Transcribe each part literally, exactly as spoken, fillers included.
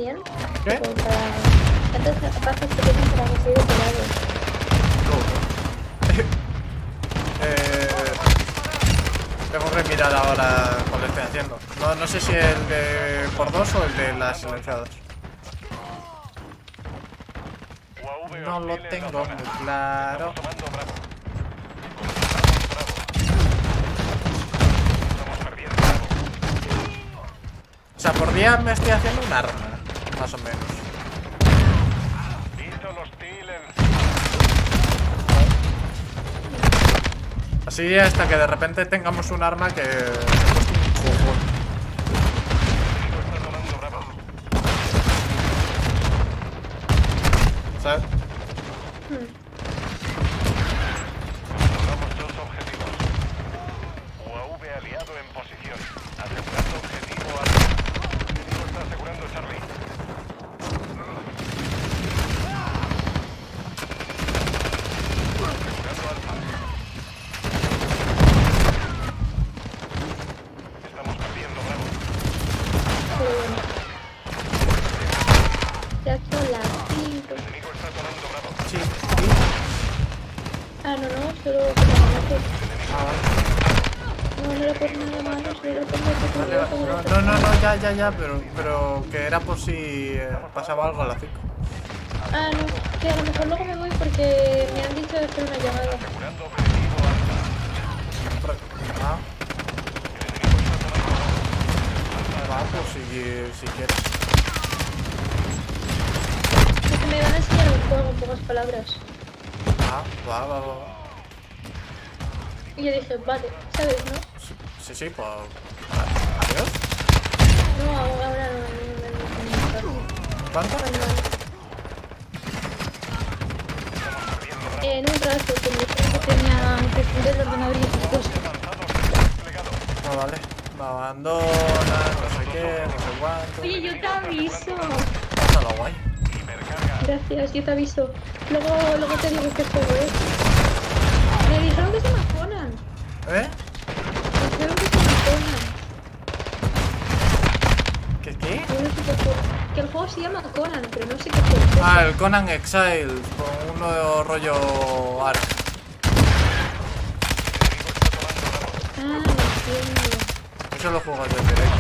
bien? ¿Qué? Como para... ¿Cuántas bajas pequeñas para conseguir pelados? eh, tengo que mirar ahora cuál estoy haciendo. No, no sé si el de por dos o el de las silenciadas. No lo tengo muy claro. O sea, por día me estoy haciendo un arma, más o menos. Así hasta que de repente tengamos un arma que se cueste un cojón. ¿Sabes? Hmm. Logramos dos objetivos. U A V aliado en posición. Asegurando objetivo A. El enemigo está asegurando Charlie. Asegurando Alfa. Estamos perdiendo Bravo. Pero bueno. Ya son las cinco. El enemigo está tomando Bravo. Sí. Ah, no, no, solo como no. Ah, vale. No, no era por nada malo, solo era por Vale, nada vale. No, no, no, ya, ya, ya, pero, pero que era por si eh, pasaba algo a las cinco. Ah, no, que a lo mejor luego me voy porque me han dicho de hacer una llamada. Asegurando objetivo Alfa. Ah, El enemigo está tomando Bravo. va, pues si, si quieres. Es que me van a enseñar un juego en pocas palabras. Ah, va, va, va. Y yo dije, vale, ¿sabes, no? Sí, sí, sí, pues. Adiós. No, ahora no, no, no, no, no. ¿Cuánto? En un rato, que me dijeron que tenía que encender el ordenador y esas cosas. Ah, vale. Me abandona, no sé qué, no sé cuánto. Oye, yo te aviso. Pásalo guay. Gracias, yo te aviso. Luego, luego te digo qué juego es. Me dijeron que se llama Conan. ¿Eh? Me dijeron que se llama Conan. ¿Qué qué? Yo no sé qué juego. Que el juego se llama Conan, pero no sé qué juego es. Ah, el Conan Exiles, con uno rollo Ark. Ah, lo entiendo. Eso lo juego desde directo.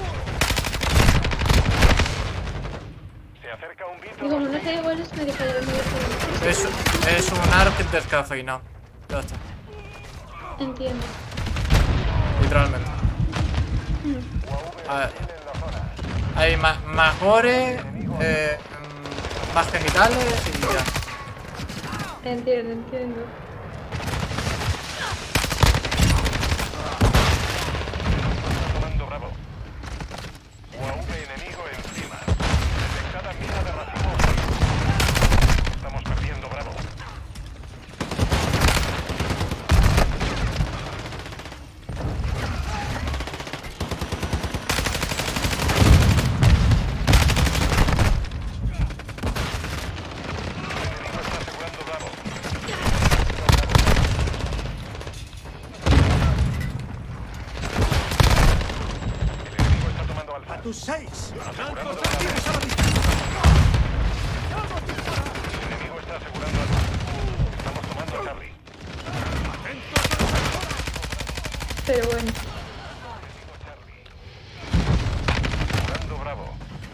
Se acerca un Y como no sé igual es, me deja de ver muy bien. Es, es un Ark descafeinado. Ya está. Entiendo. Literalmente. Mm. A ver. Hay más, más gore, eh, mm, más genitales y ya. Entiendo, entiendo. tomando Bravo. U A V enemigo encima. Detectada mina de racimo. Estamos perdiendo Bravo. ¡Tus seis! Asegurando ¡Lanzos Bravo. activos a la distancia! El enemigo está asegurando Alfa. Estamos tomando Charlie. Pero bueno. Asegurando Bravo.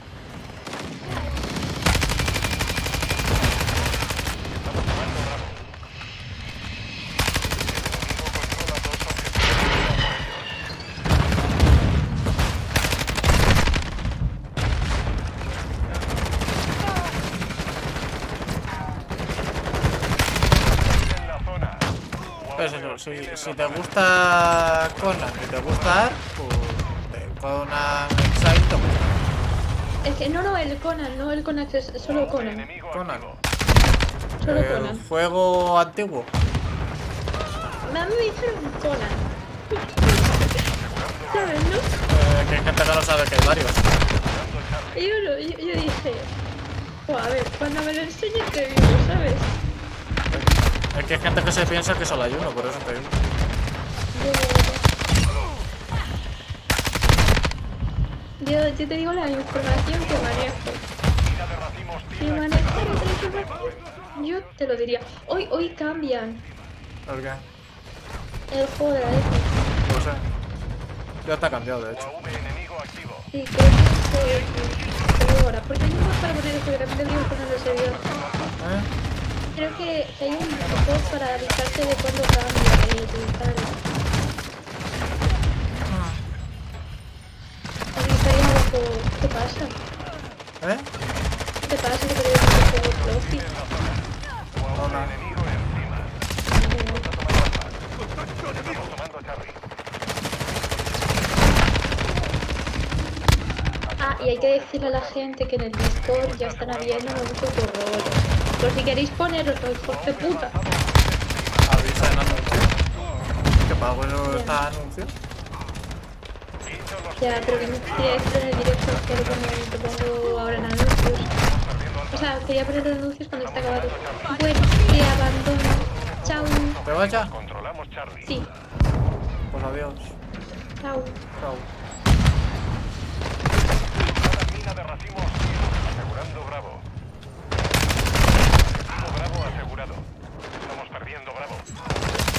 Estamos tomando Bravo. El enemigo controla dos objetivos. En la zona. Pues eso, si, si te gusta Conan y te gusta Ark, pues el Conan Exile te gusta. Es que no, no, el Conan, no el Conan, es solo Conan. Enemigo Conan. activo. Solo El Conan. juego antiguo. A mí me dijeron Conan. ¿Sabes, no? Eh, que hay gente que no sabe que hay varios. Y yo, lo- yo, yo dije, "Jo, a ver, cuando me lo enseñes te digo, ¿sabes? Es que hay gente que se piensa que solo hay uno, por eso te digo. De, Yo, yo te digo la información que manejo. Si manejo otra información, yo te lo diría. Hoy, hoy cambian ¿Por qué? el juego de la Epic. No lo sé. Ya está cambiado, de hecho. U A V enemigo activo. Sí, creo que se ahora. Porque hay un bot para poner eso, que también deberíamos ponerlo en el servidor. ¿Eh? Creo que hay un bot para avisarte de cuándo cambia el usuario. Avisaría un poco. ¿Qué pasa? ¿Eh? ¿Qué pasa? Que te digo un poco floppy. U A V enemigo encima. Estamos tomando Charlie. Ah, y hay que decirle a la gente que en el Discord ya están habiendo muchos horrores. Por si queréis poneros los hijos de puta. Avisa en anuncio. ¿Qué pago yo esta anuncio? Ya, pero que no quería decirlo en el directo, que lo pongo, lo pongo ahora en anuncios. O sea, quería poner los anuncios cuando esté acabado. Bueno, te abandono. Chao. ¿Te vas ya? Controlamos Charlie. Sí, Pues adiós. chao. Chao. Mina de racimos. Asegurando Bravo. Objetivo Bravo asegurado. Estamos perdiendo Bravo.